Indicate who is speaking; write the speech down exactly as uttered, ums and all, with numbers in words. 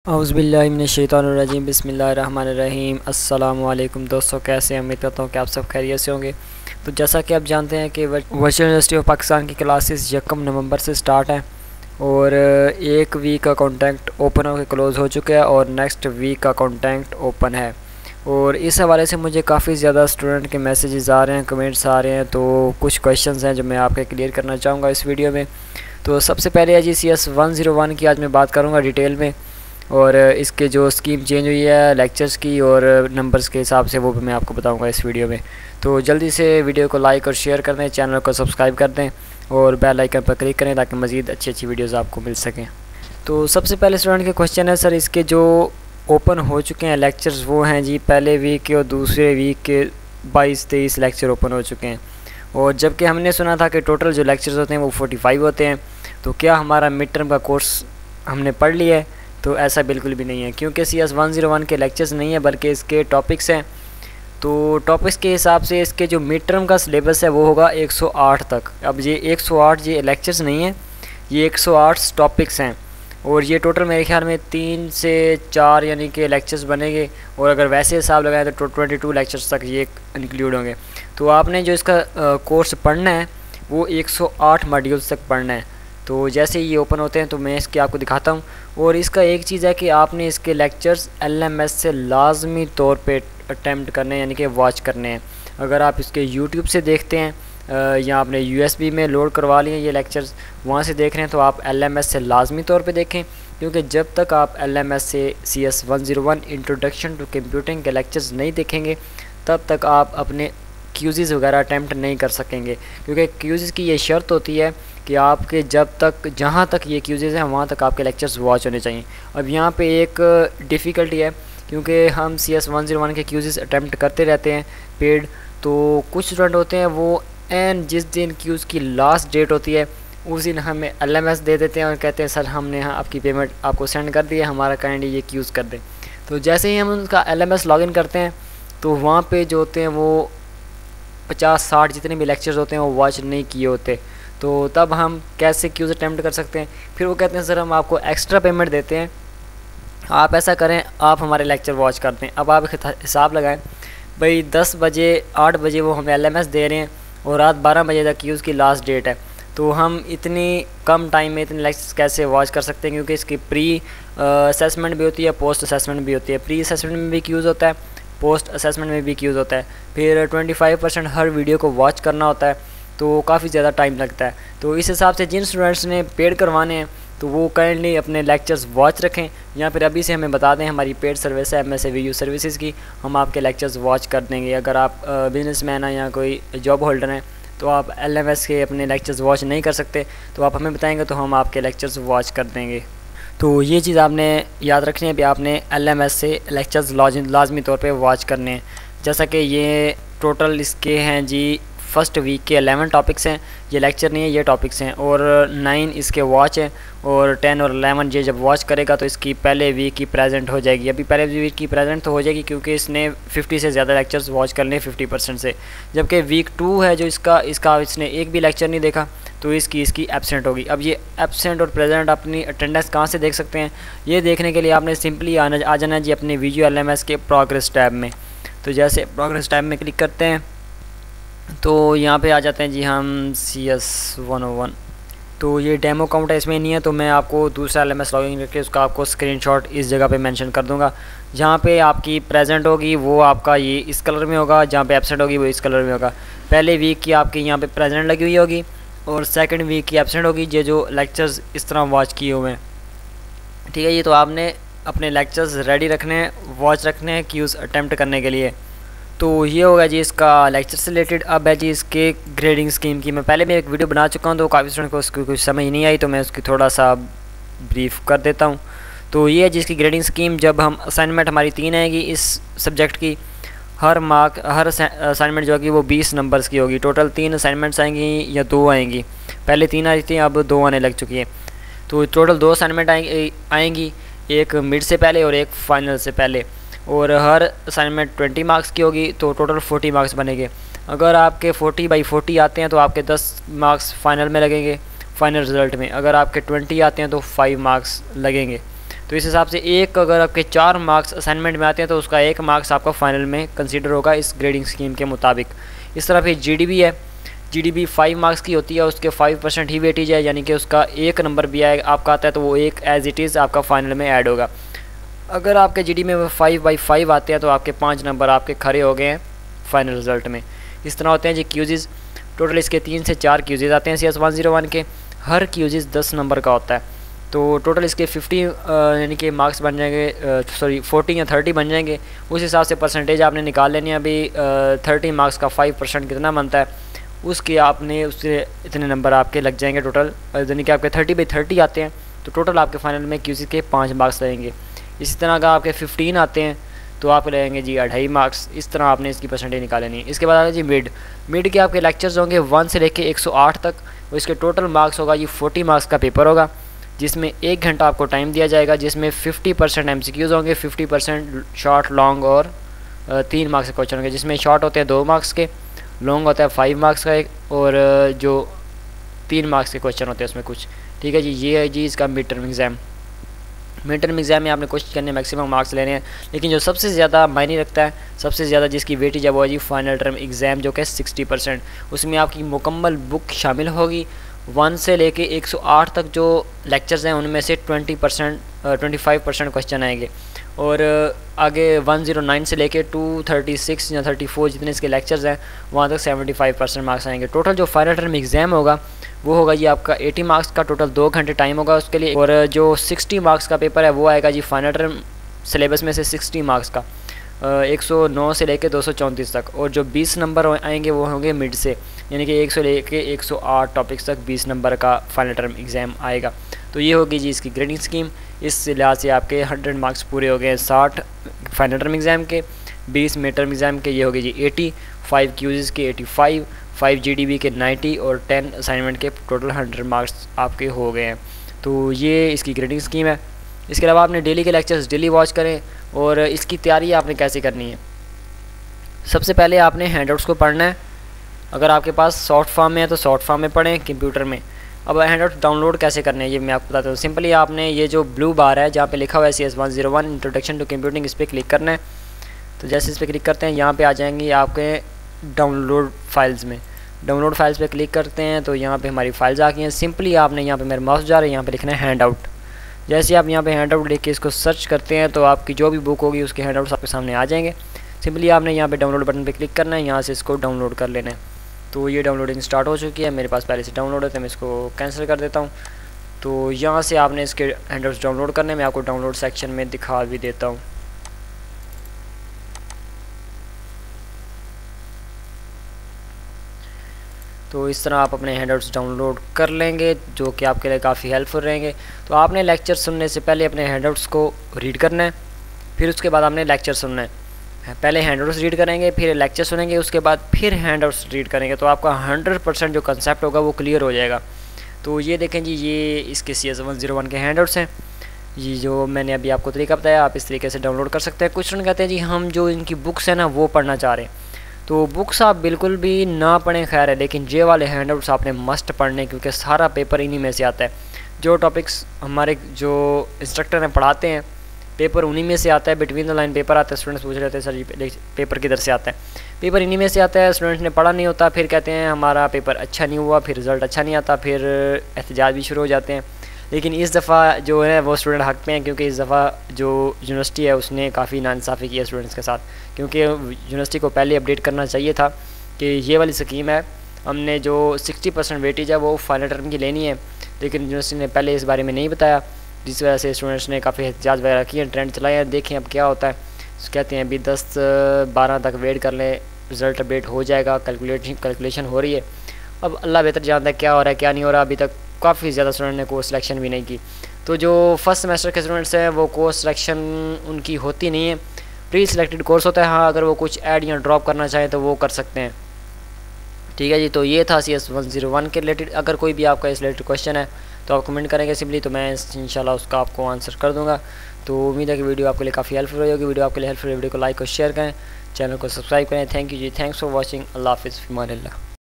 Speaker 1: औज़ुबिल्लाहिमिनश्शैतानिर्रजीम बिस्मिल्लाहिर्रहमानिर्रहीम। अस्सलाम वालेकुम दोस्तों, कैसे हैं? उम्मीद करता हूँ कि आप सब खैरियत से होंगे। तो जैसा कि आप जानते हैं कि वर्चुअल यूनिवर्सिटी ऑफ पाकिस्तान की क्लासेस यकम नवंबर से स्टार्ट हैं और एक वीक का कॉन्टैक्ट ओपन होकर क्लोज़ हो चुका है और नेक्स्ट वीक का कॉन्टैक्ट ओपन है। और इस हवाले से मुझे काफ़ी ज़्यादा स्टूडेंट के मैसेजेस आ रहे हैं, कमेंट्स आ रहे हैं, तो कुछ क्वेश्चंस हैं जो मैं आपके क्लियर करना चाहूँगा इस वीडियो में। तो सबसे पहले है जी C S one zero one की आज मैं बात करूँगा डिटेल में, और इसके जो स्कीम चेंज हुई है लेक्चर्स की और नंबर्स के हिसाब से वो भी मैं आपको बताऊंगा इस वीडियो में। तो जल्दी से वीडियो को लाइक और शेयर कर दें, चैनल को सब्सक्राइब कर दें और बेल आइकन पर क्लिक करें ताकि मज़ीद अच्छी अच्छी वीडियोस आपको मिल सकें। तो सबसे पहले स्टूडेंट के क्वेश्चन है, सर इसके जो ओपन हो चुके हैं लेक्चर्स वो हैं जी पहले वीक के और दूसरे वीक के बाईस तेईस लेक्चर ओपन हो चुके हैं। और जबकि हमने सुना था कि टोटल जो लेक्चर्स होते हैं वो फोर्टी फाइव होते हैं। तो क्या हमारा मिड टर्म का कोर्स हमने पढ़ लिया है? तो ऐसा बिल्कुल भी नहीं है, क्योंकि C S one zero one के लेक्चर्स नहीं है बल्कि इसके टॉपिक्स हैं। तो टॉपिक्स के हिसाब से इसके जो मिड टर्म का सिलेबस है वो होगा एक सौ आठ तक। अब ये एक सौ आठ ये लेक्चर्स नहीं है, ये एक सौ आठ टॉपिक्स हैं और ये टोटल मेरे ख्याल में तीन से चार यानी कि लेक्चर्स बनेंगे। और अगर वैसे हिसाब लगाएं तो ट्वेंटी टू लेक्चर्स तक ये इंक्लूड होंगे। तो आपने जो इसका कोर्स पढ़ना है वो एक सौ आठ मॉड्यूल्स तक पढ़ना है। तो जैसे ये ओपन होते हैं तो मैं इसके आपको दिखाता हूँ। और इसका एक चीज़ है कि आपने इसके लेक्चर्स एल एम एस से लाजमी तौर पे अटैम्प्ट करने यानी कि वॉच करने हैं। अगर आप इसके यूट्यूब से देखते हैं या आपने यू एस बी में लोड करवा लिए ये लेक्चर्स वहाँ से देख रहे हैं तो आप एल एम एस से लाजमी तौर पे देखें, क्योंकि जब तक आप एल एम एस से C S one zero one introduction to computing के लेक्चर्स नहीं देखेंगे तब तक आप अपने क्यूज़ वगैरह अटैम्प्ट नहीं कर सकेंगे। क्योंकि क्यूज़ की ये शर्त होती है कि आपके जब तक जहाँ तक ये क्यूज़ हैं वहाँ तक आपके लेक्चर्स वॉच होने चाहिए। अब यहाँ पे एक डिफ़िकल्टी है, क्योंकि हम C S one zero one के क्यूज़ अटैम्प्ट करते रहते हैं पेड। तो कुछ स्टूडेंट होते हैं वो एन जिस दिन क्यूज़ की लास्ट डेट होती है उस दिन हमें एल एम एस दे देते हैं और कहते हैं सर हमने यहाँ आपकी पेमेंट आपको सेंड कर दी है, हमारा काइंडली ये क्यूज़ कर दें। तो जैसे ही हम उनका एल एम एस लॉगिन करते हैं तो वहाँ पर जो होते हैं वो पचास साठ जितने भी लेक्चर्स होते हैं वो वॉच नहीं किए होते। तो तब हम कैसे क्यूज़ अटैम्प्ट कर सकते हैं? फिर वो कहते हैं सर हम आपको एक्स्ट्रा पेमेंट देते हैं, आप ऐसा करें आप हमारे लेक्चर वॉच करते हैं। अब आप हिसाब लगाएं भाई दस बजे आठ बजे वो हमें एल एम एस दे रहे हैं और रात बारह बजे तक क्यूज़ की लास्ट डेट है। तो हम इतनी कम टाइम में इतने लेक्चर्स कैसे वॉच कर सकते हैं? क्योंकि इसकी प्री असेसमेंट भी होती है, पोस्ट असेसमेंट भी होती है। प्री असेसमेंट में भी क्यूज़ होता है, पोस्ट असेसमेंट में भी क्यूज़ होता है। फिर पच्चीस परसेंट हर वीडियो को वॉच करना होता है, तो काफ़ी ज़्यादा टाइम लगता है। तो इस हिसाब से जिन स्टूडेंट्स ने पेड करवाने हैं तो वो काइंडली अपने लेक्चर्स वॉच रखें, या फिर अभी से हमें बता दें हमारी पेड सर्विस है M S A V U services की, हम आपके लेक्चर्स वॉच कर देंगे। अगर आप बिजनेसमैन हैं या कोई जॉब होल्डर हैं तो आप एल एम एस के अपने लेक्चर्स वॉच नहीं कर सकते, तो आप हमें बताएंगे तो हम आपके लेक्चर्स वॉच कर देंगे। तो ये चीज़ आपने याद रखनी है कि आपने एल एम एस से लेक्चर्स लाजमी तौर पे वॉच करने हैं। जैसा कि ये टोटल इसके हैं जी फर्स्ट वीक के एलेवन टॉपिक्स हैं, ये लेक्चर नहीं है ये टॉपिक्स हैं, और नाइन इसके वॉच हैं और टेन और एलेवन ये जब वॉच करेगा तो इसकी पहले वीक की प्रेजेंट हो जाएगी। अभी पहले वीक की प्रेजेंट तो हो जाएगी क्योंकि इसने फिफ्टी से ज़्यादा लेक्चर्स वॉच कर लिए फिफ्टी परसेंट से। जबकि वीक टू है जो इसका इसका इसने एक भी लेक्चर नहीं देखा तो इसकी इसकी एब्सेंट होगी। अब ये एब्सेंट और प्रेजेंट अपनी अटेंडेंस कहाँ से देख सकते हैं? ये देखने के लिए आपने सिंपली आना आ जाना जी अपने वीडियो एल एम एस के प्रोग्रेस टैब में। तो जैसे प्रोग्रेस टैब में क्लिक करते हैं तो यहाँ पे आ जाते हैं जी हम C S one O one. तो ये डेमो अकाउंट है, इसमें नहीं है, तो मैं आपको दूसरा एल एम एस लॉगिन करके उसका आपको स्क्रीनशॉट इस जगह पे मेंशन कर दूंगा। जहाँ पे आपकी प्रेजेंट होगी वो आपका ये इस कलर में होगा, जहाँ पे एब्सेंट होगी वो इस कलर में होगा। पहले वीक की आपकी यहाँ पे प्रेजेंट लगी हुई होगी और सेकंड वीक की एब्सेंट होगी, ये जो लेक्चर्स इस तरह वॉच किए हुए हैं। ठीक है, ये तो आपने अपने लेक्चर्स रेडी रखने हैं, वॉच रखने हैं क्यूज़ अटैम्प्ट करने के लिए। तो ये होगा जी इसका लेक्चर से रिलेटेड। अब है जी इसके ग्रेडिंग स्कीम की। मैं पहले भी एक वीडियो बना चुका हूँ तो काफ़ी स्टूडेंट को उसकी कुछ समझ नहीं आई, तो मैं उसकी थोड़ा सा ब्रीफ कर देता हूँ। तो ये है जिसकी ग्रेडिंग स्कीम, जब हम असाइनमेंट हमारी तीन आएगी इस सब्जेक्ट की, हर मार्क हर असाइनमेंट जो होगी वो बीस नंबर्स की होगी। टोटल तीन असाइनमेंट्स आएंगी या दो आएंगी, पहले तीन आई थी अब दो आने लग चुकी है। तो टोटल दो असाइनमेंट आएंगी, एक मिड से पहले और एक फाइनल से पहले, और हर असाइनमेंट ट्वेंटी मार्क्स की होगी, तो टोटल फोर्टी मार्क्स बनेंगे। अगर आपके फोर्टी बाई फोर्टी आते हैं तो आपके दस मार्क्स फाइनल में लगेंगे फाइनल रिज़ल्ट में। अगर आपके ट्वेंटी आते हैं तो फाइव मार्क्स लगेंगे। तो इस हिसाब से एक अगर आपके चार मार्क्स असाइनमेंट में आते हैं तो उसका एक मार्क्स आपका फाइनल में कंसीडर होगा इस ग्रेडिंग स्कीम के मुताबिक। इस तरह फिर जीडीबी है, जीडीबी फाइव मार्क्स की होती है, उसके फाइव परसेंट ही वेटेज है, यानी कि उसका एक नंबर भी आएगा आपका आता है तो वो एक एज इट इज़ आपका फाइनल में ऐड होगा। अगर आपके जीडीबी में फाइव बाई फाइव आते हैं तो आपके पाँच नंबर आपके खड़े हो गए हैं फाइनल रिजल्ट में। इस तरह होते हैं जी क्यूजेज़। टोटल इसके तीन से चार क्यूजेज़ आते हैं C S one zero one के, हर क्यूजेज़ दस नंबर का होता है। तो टोटल इसके फिफ्टी यानी कि मार्क्स बन जाएंगे, सॉरी फोर्टी या थर्टी बन जाएंगे। उस हिसाब से परसेंटेज आपने निकाल लेनी है। अभी थर्टी मार्क्स का फाइव परसेंट कितना बनता है, उसके आपने उससे इतने नंबर आपके लग जाएंगे टोटल, यानी कि आपके थर्टी बाई थर्टी आते हैं तो टोटल आपके फाइनल में क्यूजी के पाँच मार्क्स लगेंगे। इसी तरह अगर आपके फिफ्टीन आते हैं तो आपको लगेंगे जी अढ़ाई मार्क्स। इस तरह आपने इसकी परसेंटेज निकालनी है। इसके बाद आगे जी मिड मिड के आपके लेक्चर्स होंगे वन से लेके एक सौ आठ तक, और इसके टोटल मार्क्स होगा ये फोर्टी मार्क्स का पेपर होगा, जिसमें एक घंटा आपको टाइम दिया जाएगा, जिसमें fifty percent M C Qs होंगे, फिफ्टी परसेंट शॉर्ट लॉन्ग और तीन मार्क्स के क्वेश्चन होंगे, जिसमें शॉर्ट होते हैं दो मार्क्स के, लॉन्ग होता है फाइव मार्क्स का एक, और जो तीन मार्क्स के क्वेश्चन होते हैं उसमें कुछ। ठीक है जी, ये है जी इसका mid term exam. Mid term exam में आपने कोशिश करनी है मैक्सिमम मार्क्स लेने हैं, लेकिन जो सबसे ज़्यादा मायने रखता है, सबसे ज़्यादा जिसकी वेटेज है वो है जी फाइनल टर्म एग्ज़ाम, जो कि सिक्सटी परसेंट। उसमें आपकी मुकम्मल बुक शामिल होगी, वन से लेके एक सौ आठ तक जो लेक्चर्स हैं उनमें से twenty percent twenty five percent question आएंगे, और आगे वन ज़ीरो नाइन से लेके टू थर्टी सिक्स या थर्टी फोर जितने इसके लेक्चर्स हैं वहाँ तक सेवेंटी फाइव परसेंट मार्क्स आएंगे। टोटल जो फाइनल टर्म एग्ज़ाम होगा वो होगा जी आपका अस्सी मार्क्स का, टोटल दो घंटे टाइम होगा उसके लिए, और जो साठ मार्क्स का पेपर है वो आएगा जी फाइनल टर्म सिलेबस में से साठ मार्क्स का, एक सौ नौ से लेके दो सौ चौंतीस तक, और जो बीस नंबर आएंगे वो होंगे मिड से, यानी कि एक सौ लेके एक सौ आठ टॉपिक्स तक बीस नंबर का फाइनल टर्म एग्ज़ाम आएगा। तो ये होगी जी इसकी ग्रेडिंग स्कीम। इस लिहाज से आपके हंड्रेड मार्क्स पूरे हो गए, साठ फाइनल टर्म एग्ज़ाम के, बीस मिड टर्म एग्ज़ाम के, ये होगी जी एटी, फाइव क्यूज़ के एटी फाइव, फाइव जीडीबी के नाइन्टी, और टेन असाइनमेंट के टोटल हंड्रेड मार्क्स आपके हो गए हैं। तो ये इसकी ग्रेडिंग स्कीम है। इसके अलावा आपने डेली के लेक्चर्स डेली वॉच करें, और इसकी तैयारी आपने कैसे करनी है। सबसे पहले आपने हैंडआउट्स को पढ़ना है। अगर आपके पास सॉफ्ट फॉर्म में है तो सॉफ्ट फॉर्म में पढ़ें कंप्यूटर में। अब हैंडआउट डाउनलोड कैसे करने हैं ये मैं आपको बताता हूँ। सिंपली आपने ये जो ब्लू बार है जहाँ पे लिखा हुआ है C S one zero one introduction to computing, इस पर क्लिक करना है। तो जैसे इस पर क्लिक करते हैं यहाँ पे आ जाएंगी आपके डाउनलोड फाइल्स में। डाउनलोड फाइल्स पे क्लिक करते हैं तो यहाँ पे हमारी फाइल्स आ गई हैं। सिंपली आपने यहाँ पे मेरे माउस जा रहे हैं, यहाँ पे लिखना है हैंड आउट। जैसे आप यहाँ पे हैंड आउट लिख के इसको सर्च करते हैं तो आपकी जो भी बुक होगी उसके हैंड आउट्स आपके सामने आ जाएंगे। सिंपली आपने यहाँ पे डाउनलोड बटन पे क्लिक करना है, यहाँ से इसको डाउनलोड कर लेना है। तो ये डाउनलोडिंग स्टार्ट हो चुकी है, मेरे पास पहले से डाउनलोड है तो मैं इसको कैंसिल कर देता हूँ। तो यहाँ से आपने इसके हैंड आउट्स डाउनलोड करने, मैं आपको डाउनलोड सेक्शन में दिखा भी देता हूँ। तो इस तरह आप अपने हैंडआउट्स डाउनलोड कर लेंगे जो कि आपके लिए काफ़ी हेल्पफुल रहेंगे। तो आपने लेक्चर सुनने से पहले अपने हैंडआउट्स को रीड करना है, फिर उसके बाद आपने लेक्चर सुनना है। पहले हैंडआउट्स रीड करेंगे, फिर लेक्चर सुनेंगे, उसके बाद फिर हैंडआउट्स रीड करेंगे, तो आपका हंड्रेड परसेंट जो कंसेप्ट होगा वो क्लियर हो जाएगा। तो ये देखें जी, ये इसके C S one zero one के हैंडआउट्स हैं। ये जो मैंने अभी आपको तरीका बताया आप इस तरीके से डाउनलोड कर सकते हैं। कुछ स्टूडेंट कहते हैं जी हम जो इनकी बुक्स हैं ना वो पढ़ना चाह रहे हैं, तो बुक्स आप बिल्कुल भी ना पढ़ें खैर है, लेकिन जे वाले हैंडआउट्स आपने मस्ट पढ़ने, क्योंकि सारा पेपर इन्हीं में से आता है। जो टॉपिक्स हमारे जो इंस्ट्रक्टर हैं पढ़ाते हैं पेपर उन्हीं में से आता है। बिटवीन द लाइन पेपर आता है, स्टूडेंट्स पूछ रहे थे सर जी पेपर किधर से आता है, पेपर इन्हीं में से आता है। स्टूडेंट्स ने पढ़ा नहीं होता, फिर कहते हैं हमारा पेपर अच्छा नहीं हुआ, फिर रिज़ल्ट अच्छा नहीं आता, फिर एहतजाज भी शुरू हो जाते हैं। लेकिन इस दफ़ा जो है वो स्टूडेंट हक पे हैं, क्योंकि इस दफ़ा जो यूनिवर्सिटी है उसने काफ़ी नाइंसाफ़ी की है स्टूडेंट्स के साथ, क्योंकि यूनिवर्सिटी को पहले अपडेट करना चाहिए था कि ये वाली स्कीम है, हमने जो सिक्सटी परसेंट वेटेज है वो फाइनल टर्म की लेनी है, लेकिन यूनिवर्सिटी ने पहले इस बारे में नहीं बताया, जिस वजह से स्टूडेंट्स ने काफ़ी एहतजाज वगैरह किए, ट्रेंड चलाए हैं। देखें अब क्या होता है। कहते हैं अभी दस बारह तक वेट कर लें, रिज़ल्ट अपडेट हो जाएगा, कैलकुलेशन कैलकुलेशन हो रही है। अब अल्लाह बेहतर जानता है क्या हो रहा है क्या नहीं हो रहा। अभी तक काफ़ी ज़्यादा स्टूडेंट ने कोर्स सिलेक्शन भी नहीं की। तो जो फर्स्ट सेमेस्टर के स्टूडेंट्स हैं वो कोर्स सिलेक्शन उनकी होती नहीं है, प्री सिलेक्टेड कोर्स होता है। हाँ, अगर वो कुछ ऐड या ड्रॉप करना चाहें तो वो कर सकते हैं। ठीक है जी, तो ये था C S one zero one के रिलेटेड। अगर कोई भी आपका इस रिलेटेड क्वेश्चन है तो आप कमेंट करेंगे सिंपली, तो मैं इंशाल्लाह उसका आपको आंसर कर दूंगा। तो उम्मीद है कि वीडियो आपके लिए काफ़ी हेल्पफुल रही होगी। वीडियो आपके लिए हेल्पफुल है, वीडियो को लाइक और शेयर करें, चैनल को सब्सक्राइब करें। थैंक यू जी, थैंक्स फॉर वॉचिंग। अल्लाह हाफिज़, फ़िमान अल्लाह।